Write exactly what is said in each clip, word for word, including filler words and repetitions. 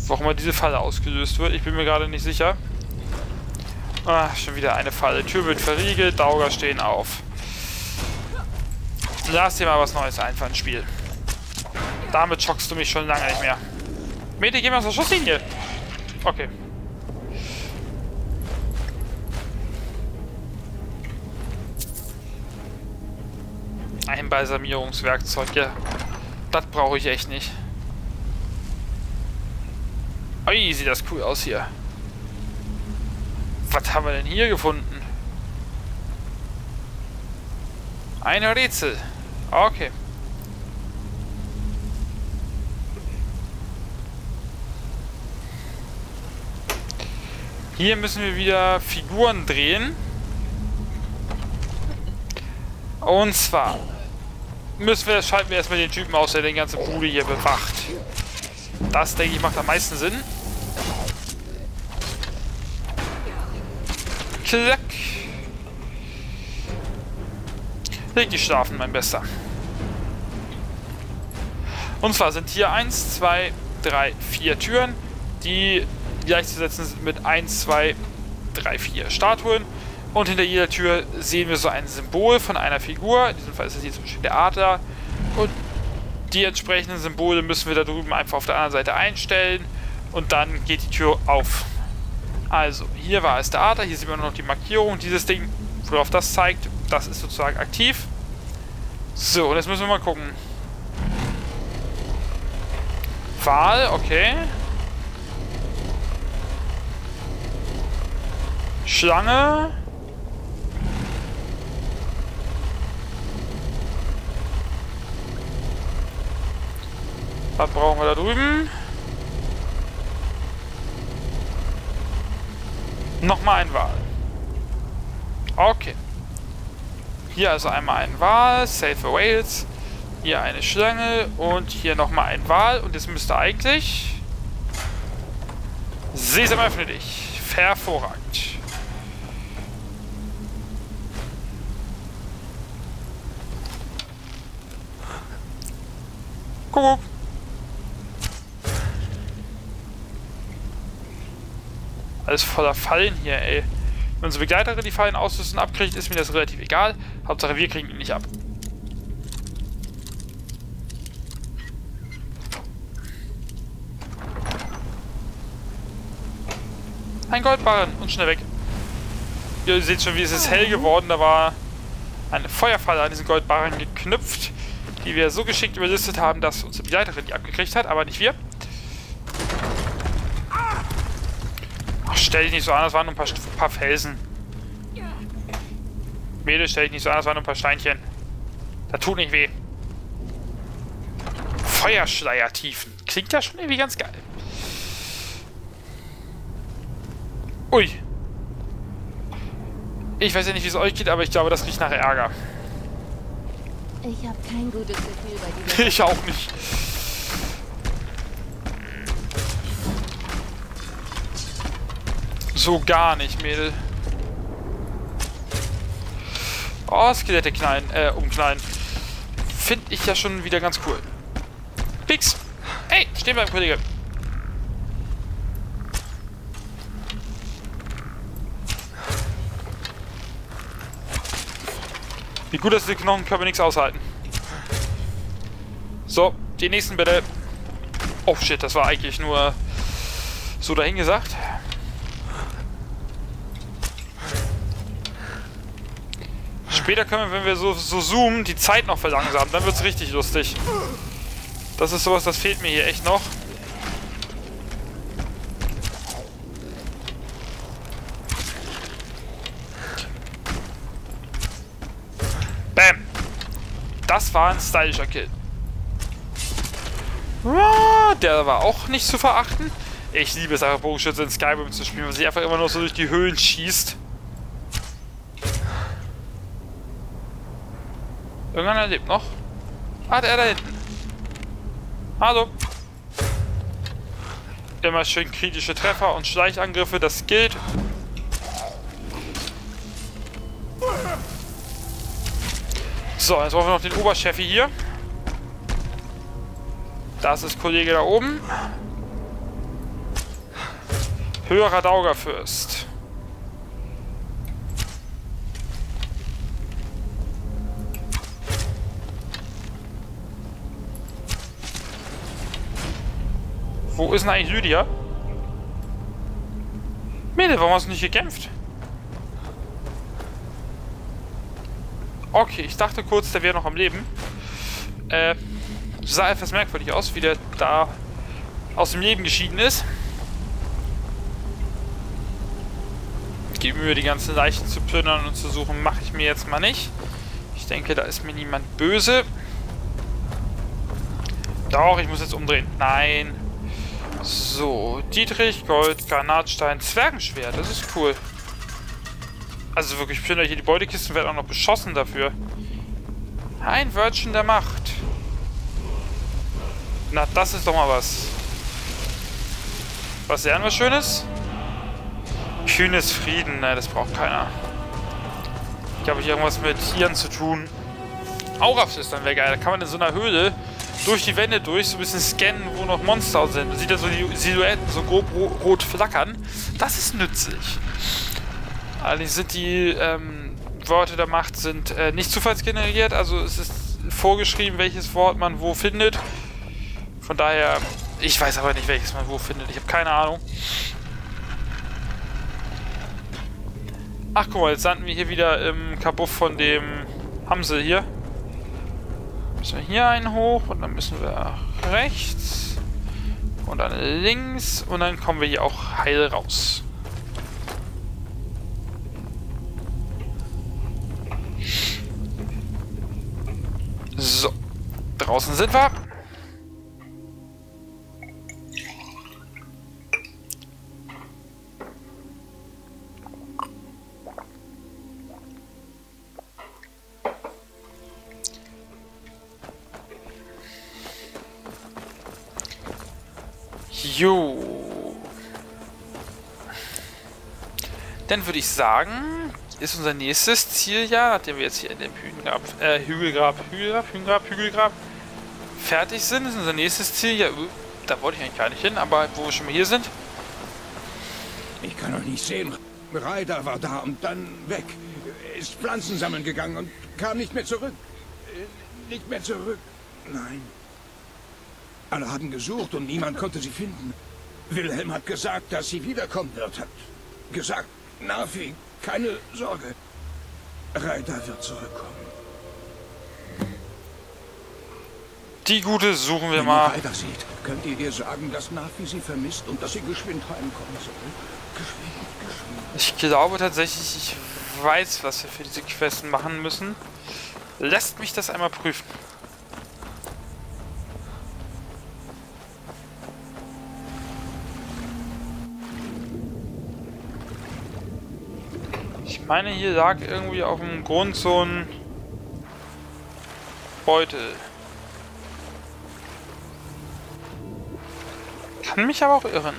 Warum mal diese Falle ausgelöst wird. Ich bin mir gerade nicht sicher. Ah, schon wieder eine Falle. Tür wird verriegelt, Dauger stehen auf. Lass dir mal was Neues einfallen, Spiel. Damit schockst du mich schon lange nicht mehr. Mete, geh mal zur Schusslinie. Okay. Ein Balsamierungswerkzeug, ja. Das brauche ich echt nicht. Ui, sieht das cool aus hier. Was haben wir denn hier gefunden? Ein Rätsel. Okay. Hier müssen wir wieder Figuren drehen. Und zwar müssen wir, schalten wir erstmal den Typen aus, der den ganzen Bude hier bewacht. Das, denke ich, macht am meisten Sinn. Klack. Leg dich schlafen, mein Bester. Und zwar sind hier eins, zwei, drei, vier Türen, die gleichzusetzen sind mit eins, zwei, drei, vier Statuen. Und hinter jeder Tür sehen wir so ein Symbol von einer Figur. In diesem Fall ist es hier zum Beispiel der Adler. Und die entsprechenden Symbole müssen wir da drüben einfach auf der anderen Seite einstellen. Und dann geht die Tür auf. Also, hier war es der Adler. Hier sieht man noch die Markierung. Dieses Ding, worauf das zeigt, das ist sozusagen aktiv. So, und jetzt müssen wir mal gucken. Wal, okay. Schlange. Was brauchen wir da drüben? Nochmal ein Wal. Okay. Hier also einmal ein Wal, Save for Whales. Hier eine Schlange und hier nochmal ein Wal. Und jetzt müsste eigentlich... Sesam, öffne dich. Hervorragend. Guck. Alles voller Fallen hier, ey. Wenn unsere Begleiterin die Fallen auslösen abkriegt, ist mir das relativ egal. Hauptsache, wir kriegen ihn nicht ab. Ein Goldbarren und schnell weg. Ihr seht schon, wie es ist hell geworden. Da war eine Feuerfalle an diesen Goldbarren geknüpft, die wir so geschickt überlistet haben, dass unsere Begleiterin die abgekriegt hat, aber nicht wir. Ach, stell dich nicht so an, das waren nur ein paar, ein paar Felsen. Mädel, stell dich nicht so an, das waren nur ein paar Steinchen. Das tut nicht weh. Feuerschleiertiefen. Klingt ja schon irgendwie ganz geil. Ui. Ich weiß ja nicht, wie es euch geht, aber ich glaube, das riecht nach Ärger. Ich habe kein gutes Gefühl bei dir. Ich auch nicht. So gar nicht, Mädel. Oh, Skelette knallen, äh, umknallen. Finde ich ja schon wieder ganz cool. Pix! Hey, stehen bleiben, Kollege. Wie gut, dass die Knochen können wir nichts aushalten. So, die nächsten bitte. Oh shit, das war eigentlich nur so dahingesagt. Später können wir, wenn wir so, so zoomen, die Zeit noch verlangsamen. Dann wird es richtig lustig. Das ist sowas, das fehlt mir hier echt noch. Bam! Das war ein stylischer Kill. Der war auch nicht zu verachten. Ich liebe es einfach, Bogenschütze in Skyrim zu spielen, weil sie einfach immer nur so durch die Höhlen schießt. Irgendeiner lebt noch. Ah, der da hinten. Hallo. Immer schön kritische Treffer und Schleichangriffe, das gilt. So, jetzt brauchen wir noch den Oberchefi hier. Das ist Kollege da oben. Höherer Daugerfürst. Wo ist denn eigentlich Lydia? Mädel, warum hast du nicht gekämpft? Okay, ich dachte kurz, der wäre noch am Leben. Äh, sah etwas merkwürdig aus, wie der da aus dem Leben geschieden ist. Ich gebe Mühe, die ganzen Leichen zu plündern und zu suchen, mache ich mir jetzt mal nicht. Ich denke, da ist mir niemand böse. Doch, ich muss jetzt umdrehen. Nein. So, Dietrich, Gold, Granatstein, Zwergenschwert, das ist cool. Also wirklich, ich finde hier die Beutekisten werden auch noch beschossen dafür. Ein Wörtchen der Macht. Na, das ist doch mal was. Was lernen wir Schönes? Kühnes Frieden, ne, das braucht keiner. Ich habe hier irgendwas mit Tieren zu tun. Auraflüstern wäre geil, da kann man in so einer Höhle durch die Wände durch, so ein bisschen scannen, wo noch Monster sind. Man sieht ja so die Silhouetten so grob rot flackern. Das ist nützlich. Allerdings sind die ähm, Worte der Macht sind äh, nicht zufallsgeneriert, also es ist vorgeschrieben, welches Wort man wo findet. Von daher, ich weiß aber nicht, welches man wo findet. Ich habe keine Ahnung. Ach guck mal, jetzt landen wir hier wieder im Kabuff von dem Hamsel hier. Müssen wir hier einen hoch und dann müssen wir rechts und dann links und dann kommen wir hier auch heil raus. So, draußen sind wir. Jo. Dann würde ich sagen, ist unser nächstes Ziel ja, nachdem wir jetzt hier in dem Hügelgrab, äh, Hügelgrab, Hügelgrab, Hügelgrab, Hügelgrab fertig sind, ist unser nächstes Ziel ja, da wollte ich eigentlich gar nicht hin, aber wo wir schon mal hier sind. Ich kann noch nicht sehen. Ryder war da und dann weg. Ist Pflanzen sammeln gegangen und kam nicht mehr zurück. Nicht mehr zurück. Nein. Alle haben gesucht und niemand konnte sie finden. Wilhelm hat gesagt, dass sie wiederkommen wird. Hat gesagt, Navi, keine Sorge. Ryder wird zurückkommen. Die Gute suchen wir Wenn mal. ihr Ryder seht, könnt ihr ihr sagen, dass Navi sie vermisst und dass sie geschwind heimkommen soll. Geschwind, geschwind. Ich glaube tatsächlich, ich weiß, was wir für diese Quests machen müssen. Lässt mich das einmal prüfen. Ich meine, hier lag irgendwie auf dem Grund so ein Beutel. Kann mich aber auch irren.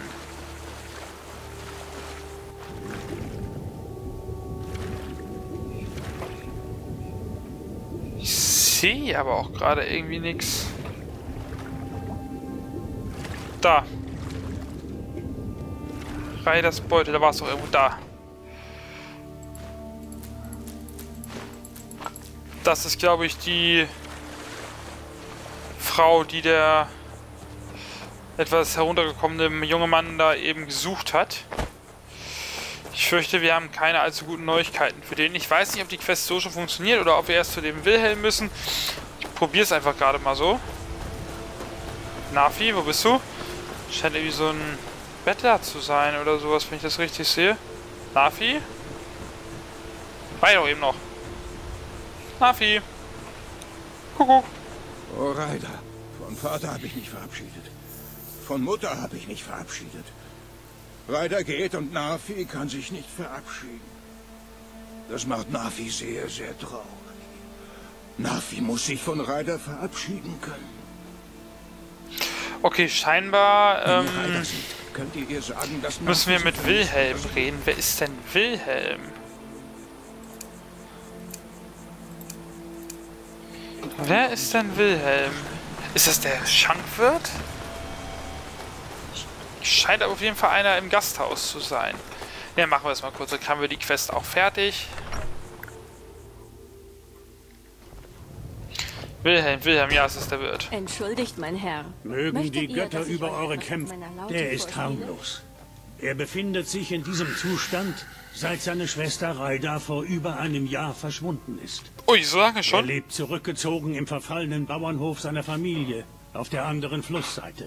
Ich sehe aber auch gerade irgendwie nichts. Da. Ryders Beutel, da war es doch irgendwo da. Das ist, glaube ich, die Frau, die der etwas heruntergekommene junge Mann da eben gesucht hat. Ich fürchte, wir haben keine allzu guten Neuigkeiten für den. Ich weiß nicht, ob die Quest so schon funktioniert oder ob wir erst zu dem Wilhelm müssen. Ich probiere es einfach gerade mal so. Nafi, wo bist du? Scheint irgendwie so ein Bettler zu sein oder sowas, wenn ich das richtig sehe. Nafi? War doch eben noch. Nafi. Kuckuck. Oh, Ryder. Von Vater habe ich mich verabschiedet. Von Mutter habe ich mich verabschiedet. Ryder geht und Nafi kann sich nicht verabschieden. Das macht Nafi sehr, sehr traurig. Nafi muss sich von Ryder verabschieden können. Okay, scheinbar ähm, Wenn ihr Ryder seht, könnt ihr ihr sagen, dass müssen wir Nafi mit sich Wilhelm vermisst. reden. Wer ist denn Wilhelm? Wer ist denn Wilhelm? Ist das der Schankwirt? Ich Scheint aber auf jeden Fall einer im Gasthaus zu sein. Ja, machen wir es mal kurz. Dann haben wir die Quest auch fertig. Wilhelm, Wilhelm, ja, es ist der Wirt. Entschuldigt, mein Herr. Mögen Möchtet die ihr, Götter dass ich über euch eure etwas kämpfen. meiner Laute Der ist vorspiele? harmlos. Er befindet sich in diesem Zustand, seit seine Schwester Raida vor über einem Jahr verschwunden ist. Ui, so lange Er schon? lebt zurückgezogen im verfallenen Bauernhof seiner Familie, auf der anderen Flussseite.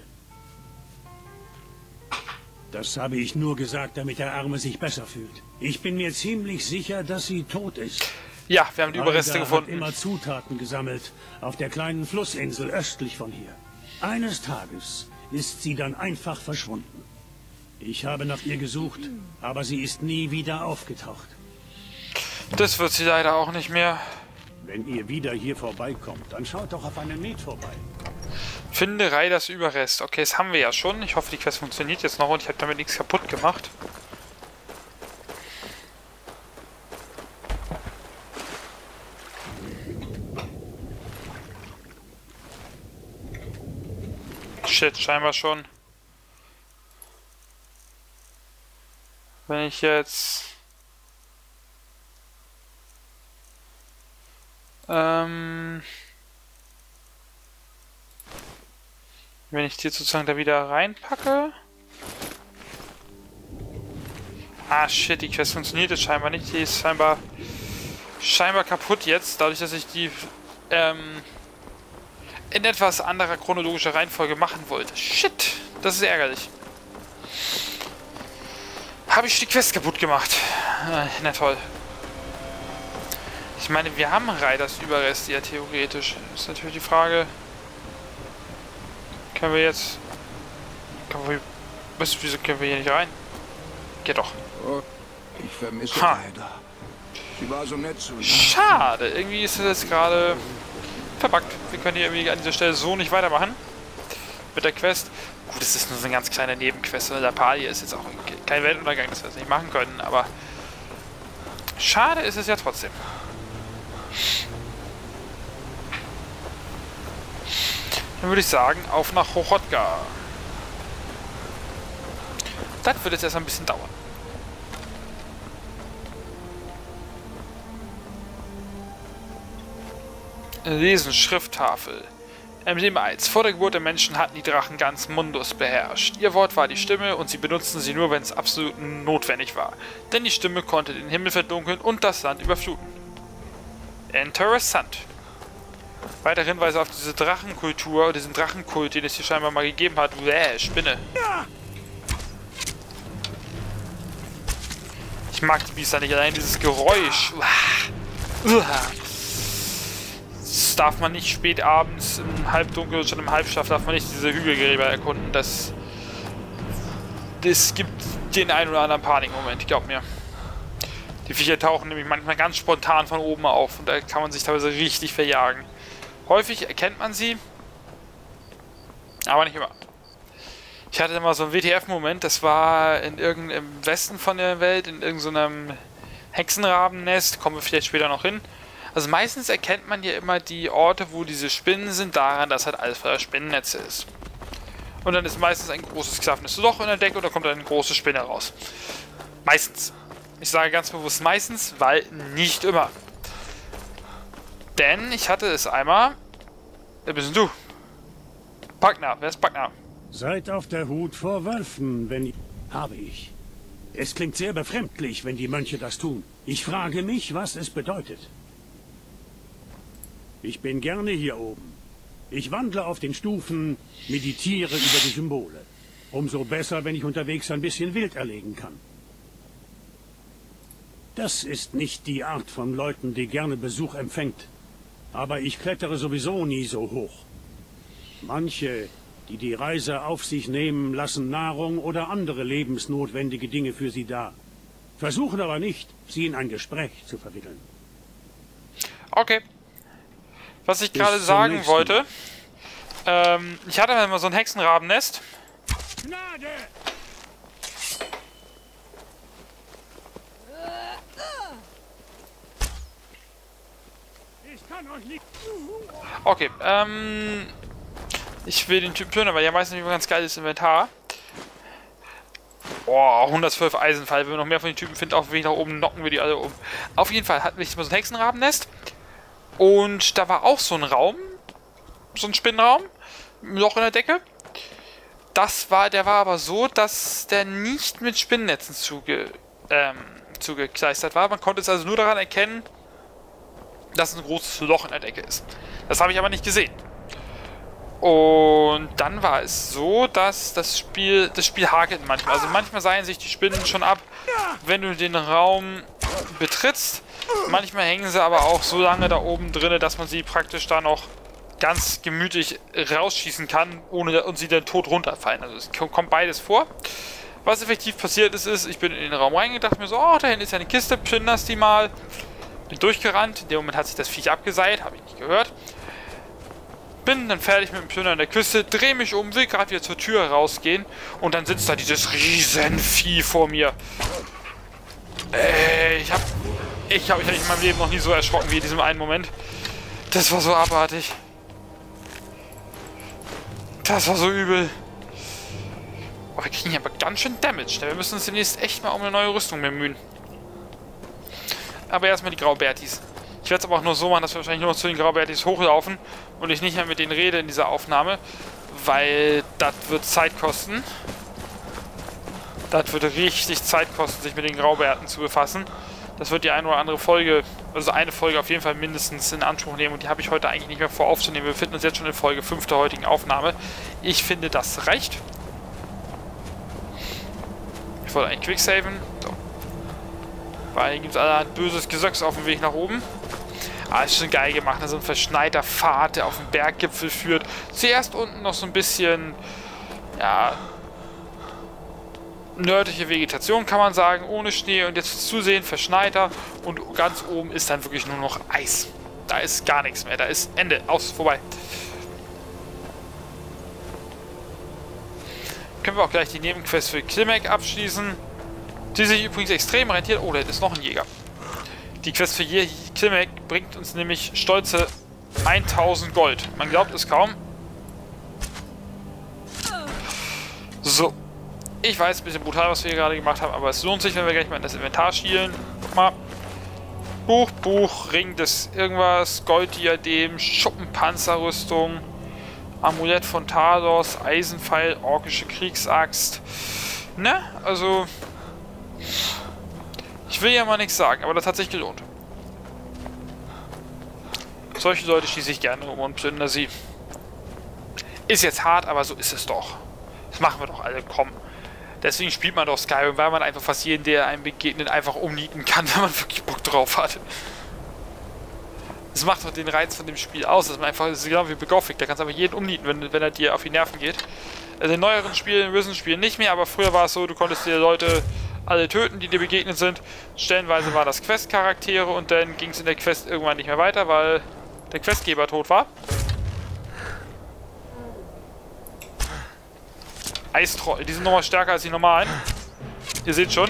Das habe ich nur gesagt, damit der Arme sich besser fühlt. Ich bin mir ziemlich sicher, dass sie tot ist. Ja, wir haben die Überreste Raida gefunden. hat immer Zutaten gesammelt, auf der kleinen Flussinsel östlich von hier. Eines Tages ist sie dann einfach verschwunden. Ich habe nach ihr gesucht, aber sie ist nie wieder aufgetaucht. Das wird sie leider auch nicht mehr. Wenn ihr wieder hier vorbeikommt, dann schaut doch auf einen Met vorbei. Finde Raiders Überrest. Okay, das haben wir ja schon. Ich hoffe, die Quest funktioniert jetzt noch und ich habe damit nichts kaputt gemacht. Shit, scheinbar schon. Wenn ich jetzt... Ähm... Wenn ich die sozusagen da wieder reinpacke... Ah, shit, die Quest funktioniert jetzt scheinbar nicht. Die ist scheinbar... scheinbar kaputt jetzt, dadurch, dass ich die... Ähm... in etwas anderer chronologischer Reihenfolge machen wollte. Shit, das ist ärgerlich. Habe ich die Quest kaputt gemacht. Äh, na toll. Ich meine, wir haben Raiders Überreste ja theoretisch. Ist natürlich die Frage... Können wir jetzt... Können wir... Was, wieso können wir hier nicht rein? Geht doch. Oh, ich vermisse Ha. Raida. Sie war so nett zu mir. Schade. Irgendwie ist es jetzt gerade... verbuggt. Wir können hier irgendwie an dieser Stelle so nicht weitermachen. Mit der Quest. Gut, es ist nur so eine ganz kleine Nebenquest. Der Lappalie ist jetzt auch kein Weltuntergang, dass wir das nicht machen können, aber schade ist es ja trotzdem. Dann würde ich sagen, auf nach Hochotka. Das wird jetzt erst ein bisschen dauern. Lesen, Schrifttafel. Emblem eins. Vor der Geburt der Menschen hatten die Drachen ganz Mundus beherrscht. Ihr Wort war die Stimme und sie benutzten sie nur, wenn es absolut notwendig war. Denn die Stimme konnte den Himmel verdunkeln und das Land überfluten. Interessant. Weitere Hinweise auf diese Drachenkultur, diesen Drachenkult, den es hier scheinbar mal gegeben hat. Bäh, Spinne. Ich mag die Biester nicht, allein dieses Geräusch. Das darf man nicht spät abends im Halbdunkel, schon im Halbschlaf darf man nicht diese Hügelgräber erkunden. Das, das gibt den einen oder anderen Panikmoment, glaub mir. Die Viecher tauchen nämlich manchmal ganz spontan von oben auf und da kann man sich teilweise richtig verjagen. Häufig erkennt man sie, aber nicht immer. Ich hatte mal so einen W T F-Moment, das war in irgend, im Westen von der Welt, in irgendeinem Hexenrabennest, kommen wir vielleicht später noch hin. Also meistens erkennt man ja immer die Orte, wo diese Spinnen sind, daran, dass halt alles voller Spinnennetze ist. Und dann ist meistens ein großes klaffendes Loch in der Decke und da kommt dann eine große Spinne raus. Meistens. Ich sage ganz bewusst meistens, weil nicht immer. Denn ich hatte es einmal... Wer bist denn du? Pagna, wer ist Pagna? Seid auf der Hut vor Wölfen, wenn... Habe ich. Es klingt sehr befremdlich, wenn die Mönche das tun. Ich frage mich, was es bedeutet. Ich bin gerne hier oben. Ich wandle auf den Stufen, meditiere über die Symbole. Umso besser, wenn ich unterwegs ein bisschen wild erlegen kann. Das ist nicht die Art von Leuten, die gerne Besuch empfängt. Aber ich klettere sowieso nie so hoch. Manche, die die Reise auf sich nehmen, lassen Nahrung oder andere lebensnotwendige Dinge für sie da. Versuchen aber nicht, sie in ein Gespräch zu verwickeln. Okay. Was ich Bis gerade zum sagen nächsten wollte, ähm, ich hatte mal so ein Hexenrabennest. Gnade! Ich kann euch nicht... Okay, ähm, ich will den Typen plündern, weil ja meistens ein ganz geiles Inventar. Oh, hundertzwölf Eisenfall. Wenn wir noch mehr von den Typen finden, auf dem Weg nach oben, knocken wir die alle um. Auf jeden Fall hatten wir jetzt mal so ein Hexenrabennest. Und da war auch so ein Raum. So ein Spinnenraum. Ein Loch in der Decke. Das war, der war aber so, dass der nicht mit Spinnennetzen zuge, ähm, zugekleistert war. Man konnte es also nur daran erkennen, dass es ein großes Loch in der Decke ist. Das habe ich aber nicht gesehen. Und dann war es so, dass das Spiel, das Spiel hakelt manchmal. Also manchmal seilen sich die Spinnen schon ab, wenn du den Raum betrittst. Manchmal hängen sie aber auch so lange da oben drin, dass man sie praktisch da noch ganz gemütlich rausschießen kann, ohne und sie dann tot runterfallen. Also es kommt beides vor. Was effektiv passiert ist, ist, ich bin in den Raum reingegangen, dachte mir so, oh, da hinten ist ja eine Kiste, plünderst die mal. Bin durchgerannt, in dem Moment hat sich das Viech abgeseilt, habe ich nicht gehört. Bin dann fertig mit dem Plündern der Küste, drehe mich um, will gerade wieder zur Tür rausgehen und dann sitzt da dieses Riesenvieh vor mir. Äh, ich hab, ich hab mich in meinem Leben noch nie so erschrocken wie in diesem einen Moment. Das war so abartig. Das war so übel. Oh, wir kriegen hier aber ganz schön Damage. Wir müssen uns demnächst echt mal um eine neue Rüstung bemühen. Aber erstmal die Graubärtis. Ich werde es aber auch nur so machen, dass wir wahrscheinlich nur noch zu den Graubärtis hochlaufen und ich nicht mehr mit denen rede in dieser Aufnahme, weil das wird Zeit kosten. Das wird richtig Zeit kosten, sich mit den Graubärten zu befassen. Das wird die eine oder andere Folge, also eine Folge auf jeden Fall mindestens in Anspruch nehmen und die habe ich heute eigentlich nicht mehr vor aufzunehmen. Wir befinden uns jetzt schon in Folge fünf der heutigen Aufnahme. Ich finde, das reicht. Ich wollte eigentlich quicksaven. So. Weil hier gibt es allerhand böses Gesöcks auf dem Weg nach oben. Ah, ist schon geil gemacht. So ein verschneiter Pfad, der auf den Berggipfel führt. Zuerst unten noch so ein bisschen, ja, nördliche Vegetation, kann man sagen, ohne Schnee. Und jetzt zusehen, verschneiter. Und ganz oben ist dann wirklich nur noch Eis. Da ist gar nichts mehr. Da ist Ende. Aus, vorbei. Können wir auch gleich die Nebenquest für Klimek abschließen. Die sich übrigens extrem rentiert. Oh, da ist noch ein Jäger. Die Quest für Klimek bringt uns nämlich stolze tausend Gold. Man glaubt es kaum. So. Ich weiß, ein bisschen brutal, was wir hier gerade gemacht haben, aber es lohnt sich, wenn wir gleich mal in das Inventar schielen. Guck mal. Buch, Buch, Ring des irgendwas, Golddiadem, Schuppenpanzerrüstung, Amulett von Talos, Eisenpfeil, orkische Kriegsaxt. Ne? Also... Ich will ja mal nichts sagen, aber das hat sich gelohnt. Solche Leute schieße ich gerne um und plündere sie. Ist jetzt hart, aber so ist es doch. Das machen wir doch alle, komm. Deswegen spielt man doch Skyrim, weil man einfach fast jeden, der einem begegnet, einfach umnieten kann, wenn man wirklich Bock drauf hat. Das macht doch den Reiz von dem Spiel aus, dass man einfach, das ist genau wie Begothic, da kannst du einfach jeden umnieten, wenn, wenn er dir auf die Nerven geht. Also in neueren Spielen, in Risen-Spielen nicht mehr, aber früher war es so, du konntest dir Leute alle töten, die dir begegnet sind. Stellenweise waren das Quest-Charaktere und dann ging es in der Quest irgendwann nicht mehr weiter, weil der Questgeber tot war. Eistroll, die sind nochmal stärker als die normalen. Ihr seht schon.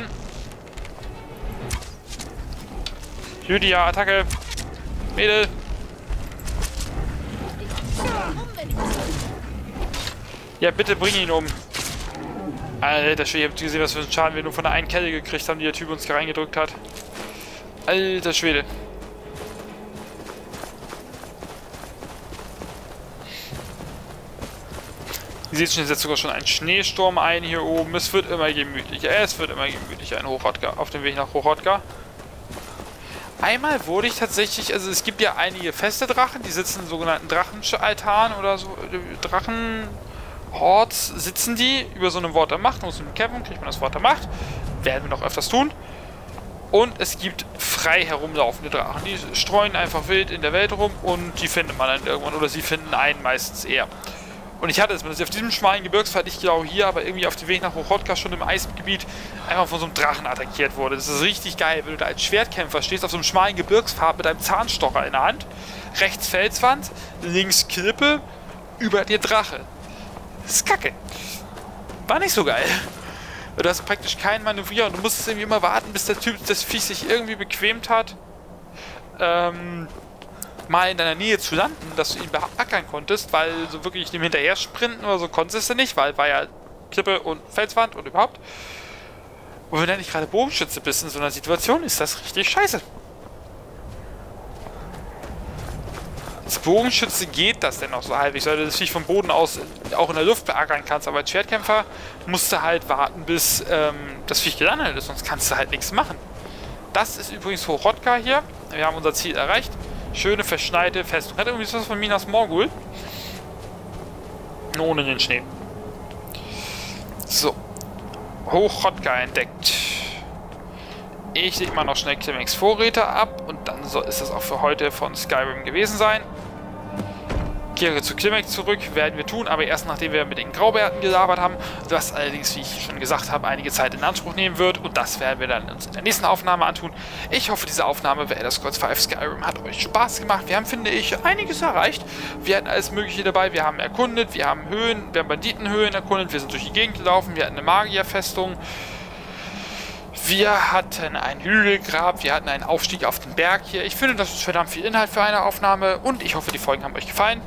Lydia, Attacke. Mädel. Ja, bitte bring ihn um. Alter Schwede, ihr habt gesehen, was für einen Schaden wir nur von der einen Kelle gekriegt haben, die der Typ uns hier reingedrückt hat. Alter Schwede. Ihr seht schon, es setzt sogar schon ein Schneesturm ein hier oben. Es wird immer gemütlicher. Es wird immer gemütlicher in Hochrodka, auf dem Weg nach Hochrodka. Einmal wurde ich tatsächlich, also es gibt ja einige feste Drachen, die sitzen in sogenannten Drachenaltaren oder so, Drachenhorts sitzen die über so einem Wort der Macht. Muss man kämpfen, kriegt man das Wort der Macht. Werden wir noch öfters tun. Und es gibt frei herumlaufende Drachen. Die streuen einfach wild in der Welt rum und die findet man dann irgendwann. Oder sie finden einen meistens eher. Und ich hatte es, dass ich auf diesem schmalen Gebirgspfad, ich glaube hier, aber irgendwie auf dem Weg nach Hochrodka schon im Eisgebiet einfach von so einem Drachen attackiert wurde. Das ist richtig geil, wenn du da als Schwertkämpfer stehst auf so einem schmalen Gebirgspfad mit einem Zahnstocher in der Hand. Rechts Felswand, links Klippe, über dir Drache. Das ist kacke. War nicht so geil. Du hast praktisch keinen Manövrier und du musstest irgendwie immer warten, bis der Typ, das Viech sich irgendwie bequemt hat, ähm... mal in deiner Nähe zu landen, dass du ihn beackern konntest, weil so wirklich dem hinterher sprinten oder so konntest du nicht, weil war ja Klippe und Felswand und überhaupt. Und wenn du nicht gerade Bogenschütze bist in so einer Situation, ist das richtig scheiße. Als Bogenschütze geht das denn noch so halbwegs, weil du das Viech vom Boden aus auch in der Luft beackern kannst, aber als Schwertkämpfer musst du halt warten, bis ähm, das Viech gelandet ist, sonst kannst du halt nichts machen. Das ist übrigens Hochrodka hier. Wir haben unser Ziel erreicht. Schöne, verschneite Festung. Hat irgendwie was von Minas Morgul. Nur ohne den Schnee. So. Hochrodka entdeckt. Ich lege mal noch schnell Klimex Vorräte ab und dann soll, ist das auch für heute von Skyrim gewesen sein. Kehre zu Klimex zurück, werden wir tun, aber erst nachdem wir mit den Graubärten gelabert haben, was allerdings, wie ich schon gesagt habe, einige Zeit in Anspruch nehmen wird und das werden wir dann uns in der nächsten Aufnahme antun. Ich hoffe, diese Aufnahme bei Elder Scrolls fünf Skyrim hat euch Spaß gemacht. Wir haben, finde ich, einiges erreicht. Wir hatten alles Mögliche dabei, wir haben erkundet, wir haben Höhen, wir haben Banditenhöhen erkundet, wir sind durch die Gegend gelaufen, wir hatten eine Magierfestung. Wir hatten ein Hügelgrab, wir hatten einen Aufstieg auf den Berg hier. Ich finde, das ist verdammt viel Inhalt für eine Aufnahme und ich hoffe, die Folgen haben euch gefallen.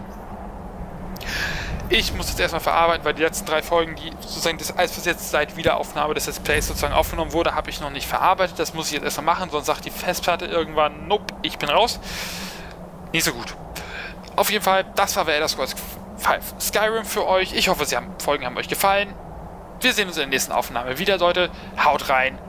Ich muss jetzt erstmal verarbeiten, weil die letzten drei Folgen, die sozusagen das alles, was jetzt seit Wiederaufnahme des Let's Plays sozusagen aufgenommen wurde, habe ich noch nicht verarbeitet. Das muss ich jetzt erstmal machen, sonst sagt die Festplatte irgendwann, nope, ich bin raus. Nicht so gut. Auf jeden Fall, das war Elder Scrolls fünf Skyrim für euch. Ich hoffe, die Folgen haben euch gefallen. Wir sehen uns in der nächsten Aufnahme wieder, Leute. Haut rein.